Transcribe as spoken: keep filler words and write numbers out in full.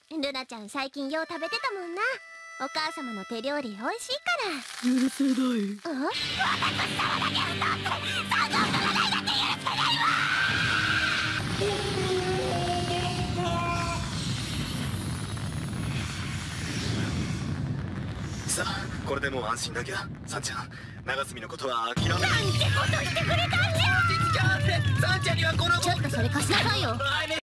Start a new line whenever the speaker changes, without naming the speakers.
ルナちゃん最近よう食べてたもんな。お母様の手料理美味しいから。
許せない。
うん？私様だけ歌って作業がないだって許せないわ。
さあ、これでもう安心だけど、サンちゃん、長澄のことは諦め。なんて
ことしてくれたんじゃ。
サンちゃんにはこの
ちょっとそれ貸しなさいよ。